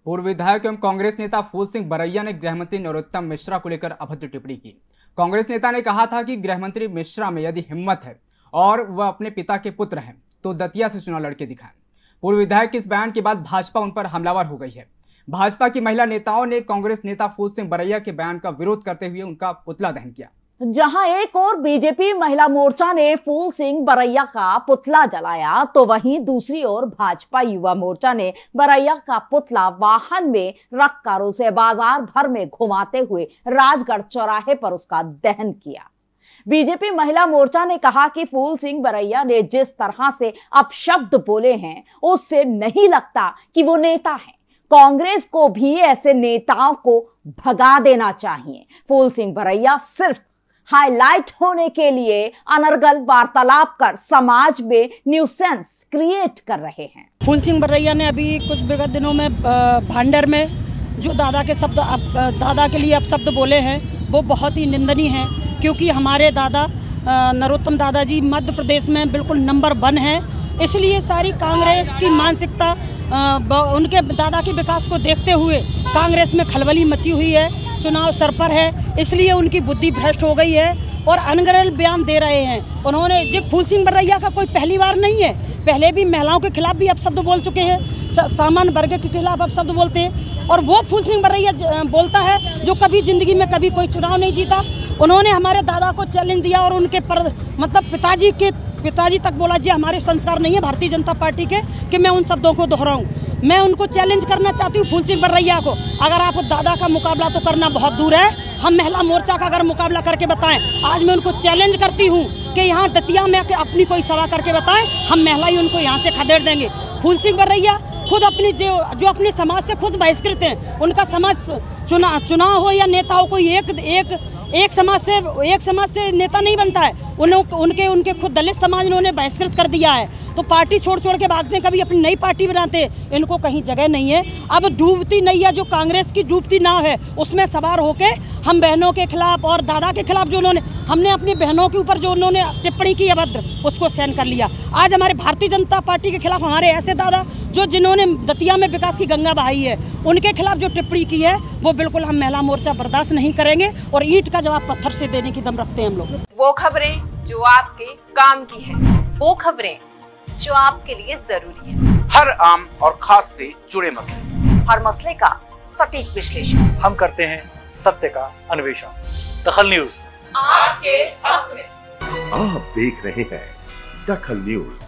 पूर्व विधायक एवं कांग्रेस नेता फूल सिंह बरैया ने गृहमंत्री नरोत्तम मिश्रा को लेकर अभद्र टिप्पणी की। कांग्रेस नेता ने कहा था कि गृहमंत्री मिश्रा में यदि हिम्मत है और वह अपने पिता के पुत्र हैं तो दतिया से चुनाव लड़के दिखाएं। पूर्व विधायक के इस बयान के बाद भाजपा उन पर हमलावर हो गई है। भाजपा की महिला नेताओं ने कांग्रेस नेता फूल सिंह बरैया के बयान का विरोध करते हुए उनका पुतला दहन किया। जहां एक और बीजेपी महिला मोर्चा ने फूल सिंह बरैया का पुतला जलाया, तो वहीं दूसरी ओर भाजपा युवा मोर्चा ने बरैया का पुतला वाहन में रखकर उसे बाजार भर में घुमाते हुए राजगढ़ चौराहे पर उसका दहन किया। बीजेपी महिला मोर्चा ने कहा कि फूल सिंह बरैया ने जिस तरह से अपशब्द बोले हैं, उससे नहीं लगता कि वो नेता हैं। कांग्रेस को भी ऐसे नेताओं को भगा देना चाहिए। फूल सिंह बरैया सिर्फ हाईलाइट होने के लिए अनर्गल वार्तालाप कर समाज में न्यूसेंस क्रिएट कर रहे हैं। फूल सिंह बरैया ने अभी कुछ विगत दिनों में भांडर में जो दादा के लिए अपशब्द बोले हैं, वो बहुत ही निंदनीय हैं, क्योंकि हमारे दादा नरोत्तम दादाजी मध्य प्रदेश में बिल्कुल नंबर 1 हैं। इसलिए सारी कांग्रेस की मानसिकता उनके दादा के विकास को देखते हुए कांग्रेस में खलबली मची हुई है। चुनाव सर पर है, इसलिए उनकी बुद्धि भ्रष्ट हो गई है और अनगढ़ बयान दे रहे हैं। उन्होंने जो फूल सिंह बरैया का कोई पहली बार नहीं है, पहले भी महिलाओं के खिलाफ भी अपशब्द बोल चुके हैं, सामान्य वर्ग के खिलाफ अपशब्द बोलते हैं। और वो फूल सिंह बरैया बोलता है जो कभी जिंदगी में कभी कोई चुनाव नहीं जीता। उन्होंने हमारे दादा को चैलेंज दिया और उनके मतलब पिताजी तक बोला जी हमारे संस्कार नहीं है भारतीय जनता पार्टी के कि मैं उन शब्दों को दोहराऊं। मैं उनको चैलेंज करना चाहती हूँ फूल सिंह बरैया को, अगर आप दादा का मुकाबला तो करना बहुत दूर है, हम महिला मोर्चा का अगर मुकाबला करके बताएं। आज मैं उनको चैलेंज करती हूँ कि यहाँ दतिया में अपनी कोई सभा करके बताएं, हम महिला ही उनको यहाँ से खदेड़ देंगे। फूल सिंह बरैया खुद अपनी जो अपने समाज से खुद बहिष्कृत हैं, उनका समाज चुनाव हो या नेता हो, कोई एक समाज से नेता नहीं बनता है। उनके खुद दलित समाज ने उन्हें बहिष्कृत कर दिया है, तो पार्टी छोड़ के भागते, कभी अपनी नई पार्टी बनाते। इनको कहीं जगह नहीं है। अब डूबती नैया जो कांग्रेस की डूबती नाव है, उसमें सवार होके हम बहनों के खिलाफ और दादा के खिलाफ जो हमने अपनी बहनों के ऊपर जो उन्होंने टिप्पणी की अभद्र, उसको सहन कर लिया। आज हमारे भारतीय जनता पार्टी के खिलाफ हमारे ऐसे दादा जिन्होंने दतिया में विकास की गंगा बहाई है, उनके खिलाफ जो टिप्पणी की है, वो बिल्कुल हम महिला मोर्चा बर्दाश्त नहीं करेंगे और ईंट का जवाब पत्थर से देने की दम रखते हैं हम लोग। वो खबरें जो आपके काम की है, वो खबरें जो आपके लिए जरूरी है, हर आम और खास से जुड़े मसले, हर मसले का सटीक विश्लेषण हम करते हैं, सत्य का अन्वेषण। दखल न्यूज आपके हक में। आप देख रहे हैं दखल न्यूज।